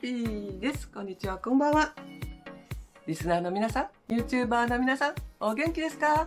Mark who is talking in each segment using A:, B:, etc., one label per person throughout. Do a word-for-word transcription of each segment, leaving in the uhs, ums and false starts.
A: ピーです。こんにちは、こんばんは。リスナーの皆さん、YouTuber の皆さん、お元気ですか？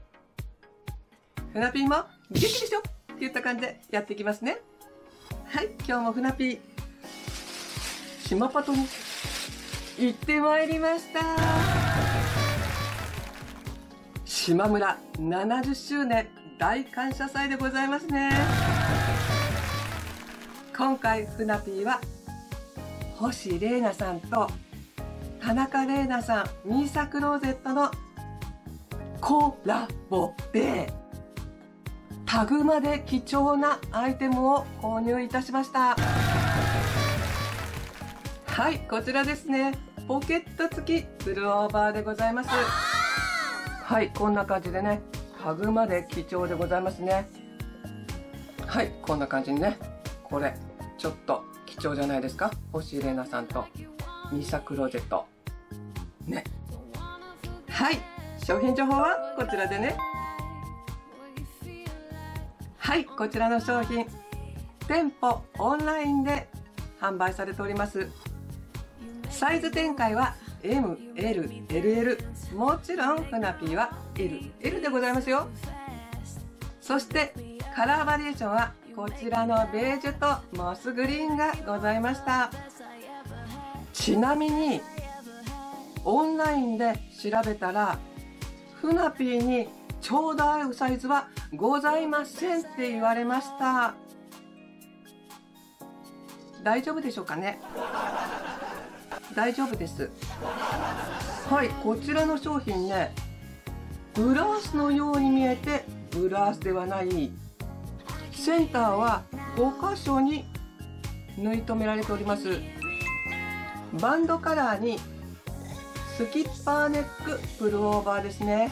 A: ふなぴーも元気でしょっていった感じでやっていきますね。はい、今日もふなぴー、島パトに行ってまいりました。島村ななじゅっしゅうねん大感謝祭でございますね。今回ふなぴーは星玲奈さんと田中玲奈さん、ミーサクローゼットのコラボでタグまで貴重なアイテムを購入いたしました。はい、こちらですね。ポケット付きプルオーバーでございます。はい、こんな感じでね、タグまで貴重でございますね。はい、こんな感じにね、これちょっと貴重じゃないですか。星玲奈さんとミーサクローゼットね。はい、商品情報はこちらでね。はい、こちらの商品、店舗オンラインで販売されております。サイズ展開は エム、エル、エルエル、もちろんふなぴーは エル、エル でございますよ。そしてカラーバリエーションはこちらのベージュとモスグリーンがございました。ちなみにオンラインで調べたらふなぴーにちょうど合うサイズはございませんって言われました。大丈夫でしょうかね。大丈夫です。はい、こちらの商品ね、ブラウスのように見えてブラウスではない。センターはご箇所に縫い留められております。バンドカラーにスキッパーネックプルオーバーですね。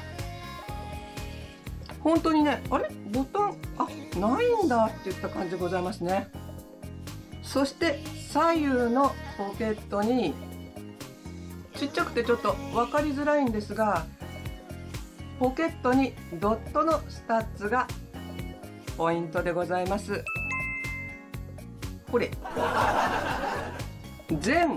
A: 本当にね、あれボタン、あ、ないんだっていった感じでございますね。そして左右のポケットに、ちっちゃくてちょっと分かりづらいんですが、ポケットにドットのスタッツがポイントでございます。これ全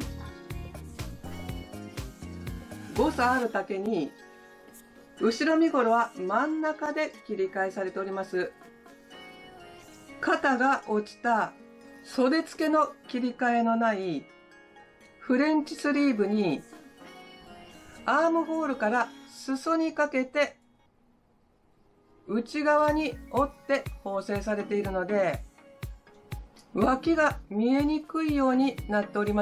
A: ごさある丈に、後ろ身頃は真ん中で切り替えされております。肩が落ちた袖付けの切り替えのないフレンチスリーブに、アームホールから裾にかけて内側に折って縫製されているので、脇が見えにくいようになっております。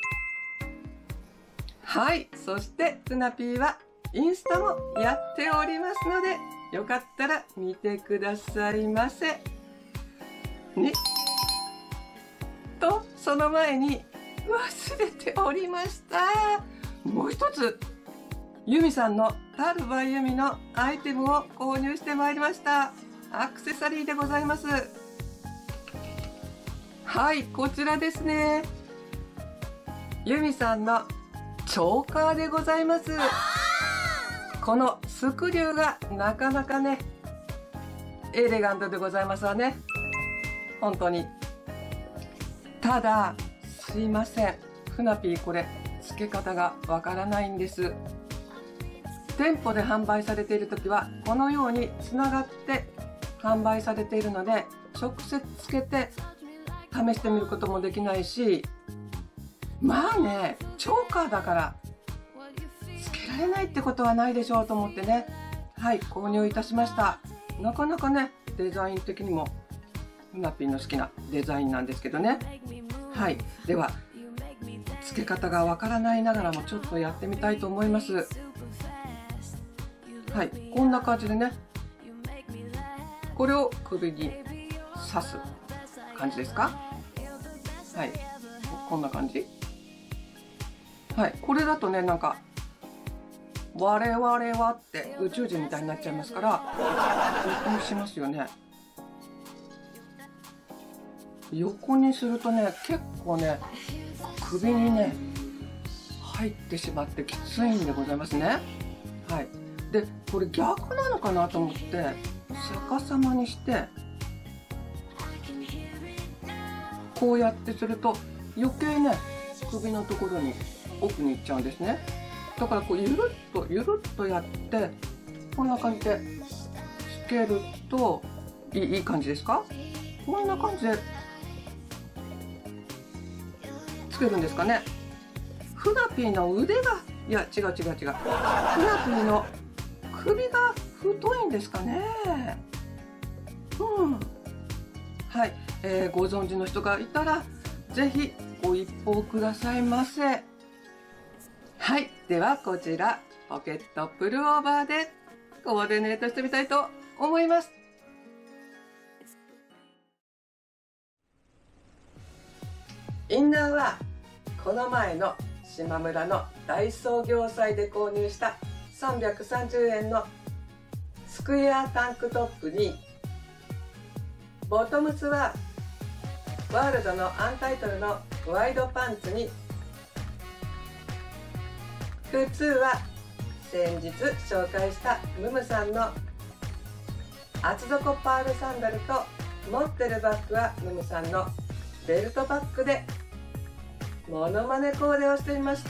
A: はい、そしてふなぴーはインスタもやっておりますので、よかったら見てくださいませね。とその前に忘れておりました。もう一つ、ユミさんのタルバユミのアイテムを購入してまいりました。アクセサリーでございます。はい、こちらですね。ユミさんのチョーカーでございます。このスクリューがなかなかね、エレガントでございますわね。本当に。ただ、すいません。ふなぴーこれ、付け方がわからないんです。店舗で販売されているときは、このようにつながって販売されているので、直接つけて試してみることもできないし、まあね、チョーカーだからつけられないってことはないでしょうと思ってね、はい、購入いたしました。なかなかね、デザイン的にもふなぴーの好きなデザインなんですけどね。はい、では付け方がわからないながらもちょっとやってみたいと思います。はい、こんな感じでね、これを首に刺す感じですか。はい、こんな感じ。はい、これだとね、なんか我々はって宇宙人みたいになっちゃいますから、横にしますよね。横にするとね、結構ね、首にね入ってしまってきついんでございますね。はい、でこれ逆なのかなと思って逆さまにしてこうやってすると余計ね首のところに奥に行っちゃうんですね。だからこうゆるっとゆるっとやってこんな感じでつけるといい、いい感じですか？こんな感じでつけるんですかね。ふなぴーの腕がいや違う違う違うふなぴーの首が太いんですかね。うんはい、えー、ご存知の人がいたらぜひご一報くださいませ。はい、ではこちらポケットプルオーバーでコーディネートしてみたいと思います。インナーはこの前の島村の大創業祭で購入したさんびゃくさんじゅうえんのスクエアタンクトップに、ボトムスはワールドのアンタイトルのワイドパンツに、靴は先日紹介したムムさんの厚底パールサンダルと、持ってるバッグはムムさんのベルトバッグでモノマネコーデをしてみました。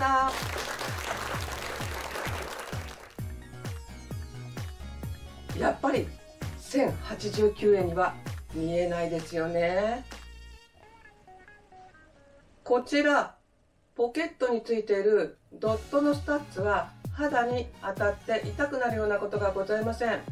A: やっぱりせんはちじゅうきゅうえんには見えないですよね。こちらポケットについているドットのスタッツは肌に当たって痛くなるようなことがございません。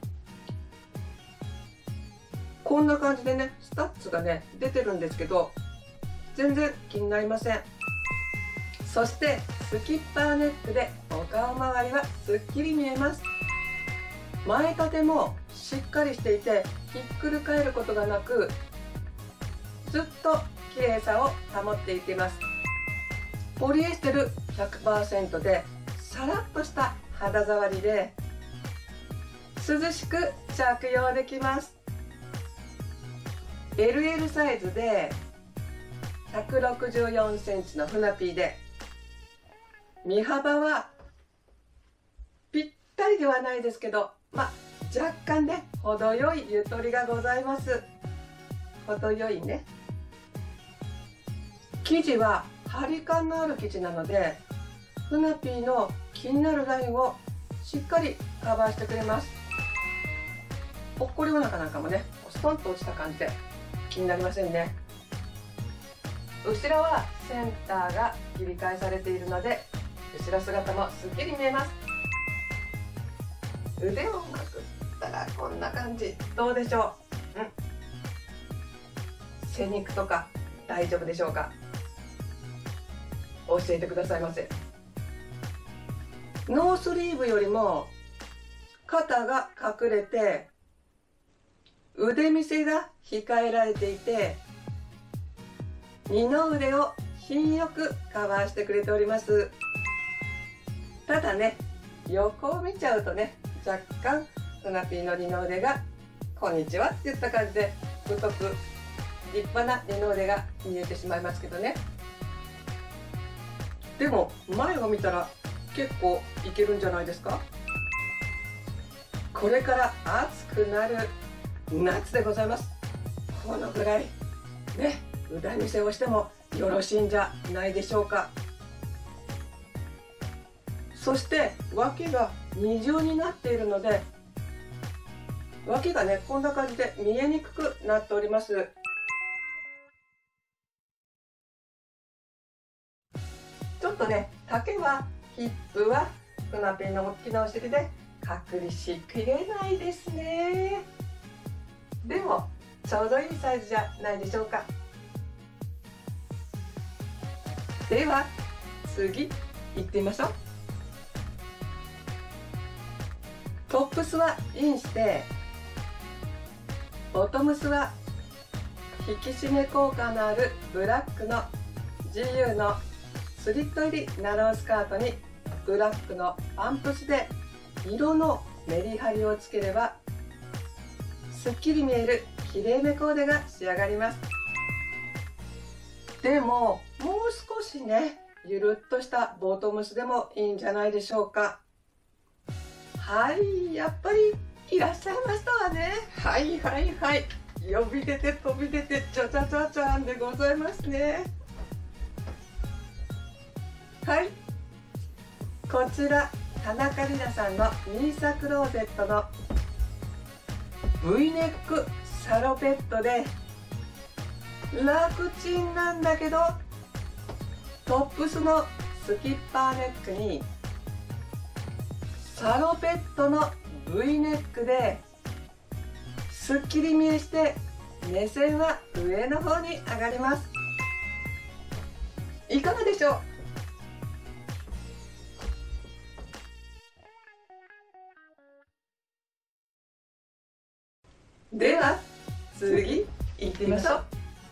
A: こんな感じでね、スタッツがね出てるんですけど全然気になりません。そしてスキッパーネックでお顔周りはすっきり見えます。前立てもしっかりしていてひっくり返ることがなく、ずっと綺麗さを保っていけます。ポリエステル ひゃくパーセント でさらっとした肌触りで涼しく着用できます。 エルエル サイズでひゃくろくじゅうよんセンチのふなぴーで、身幅はぴったりではないですけど、まあ若干ね程よいゆとりがございます。程よいね。生地は張り感のある生地なので、ふなぴーの気になるラインをしっかりカバーしてくれます。ぽっこりお腹なんかもねストンと落ちた感じで気になりませんね。後ろはセンターが切り替えされているので後ろ姿もすっきり見えます。腕をまくったらこんな感じ、どうでしょう。うん背肉とか大丈夫でしょうか。教えてくださいませ。ノースリーブよりも肩が隠れて腕見せが控えられていて、二の腕を品よくカバーしてくれております。ただね横を見ちゃうとね、若干ふなぴーの二の腕がこんにちはって言った感じで太く立派な二の腕が見えてしまいますけどね。でも前を見たら結構いけるんじゃないですか。これから暑くなる夏でございます。このぐらいね腕見せをしてもよろしいんじゃないでしょうか。そして脇が二重になっているので、脇がねこんな感じで見えにくくなっております。ちょっとね丈はヒップはふなぴーの大きなお尻で隠りしきれないですね。でもちょうどいいサイズじゃないでしょうか。では次行ってみましょう。トップスはインして、ボトムスは引き締め効果のあるブラックの ジーユー のスリット入りナロースカートにブラックのパンプスで色のメリハリをつければすっきり見えるきれいめコーデが仕上がります。でももう少しねゆるっとしたボトムスでもいいんじゃないでしょうか。はい、やっぱりいらっしゃいましたわね。はいはいはい、呼び出て飛び出てちゃちゃちゃちゃんでございますね。 はい、こちら田中里奈さんのニーサクローゼットの V ネックサロペットで、楽ちんなんだけどトップスのスキッパーネックにサロペットの V ネックで、すっきり見えして目線は上の方に上がります。いかがでしょう。では次行ってみましょう。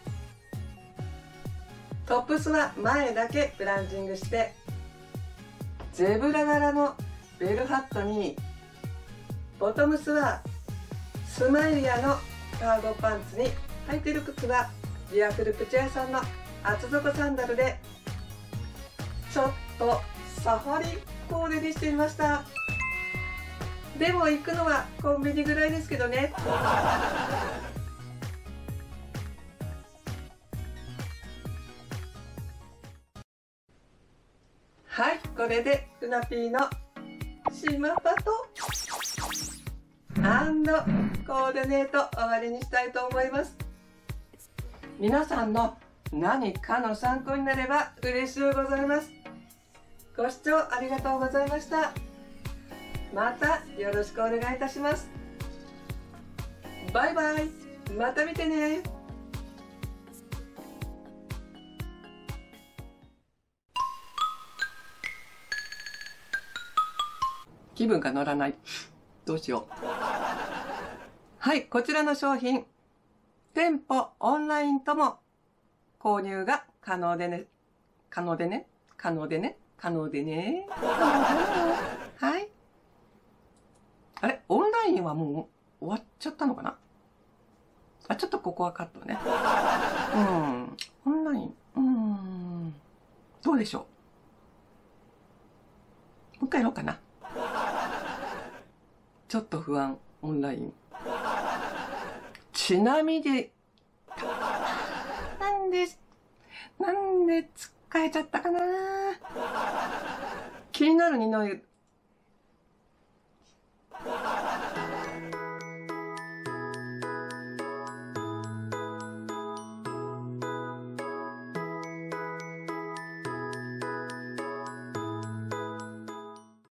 A: トップスは前だけブランチングして、ゼブラ柄のベルハットに、ボトムスはスマイリアのカーゴパンツに、履いてる靴はビアフルプチェアさんの厚底サンダルで、ちょっとサファリコーデにしてみました。でも行くのはコンビニぐらいですけどね。はい、これでふなぴーの島パトアンドコーディネート終わりにしたいと思います。皆さんの何かの参考になれば嬉しゅうございます。ご視聴ありがとうございました。またよろしくお願いいたします。バイバイ。また見てね。気分が乗らない。どうしよう。はい、こちらの商品、店舗、オンラインとも購入が可能でね、可能でね、可能でね、可能でね。はい。あれ、オンラインはもう終わっちゃったのかな。あ、ちょっとここはカットね。うん、オンライン、うん、どうでしょう。もう一回やろうかな。ちょっと不安、オンライン。ちなみに、なんで、なんで使えちゃったかな。気になる二の湯。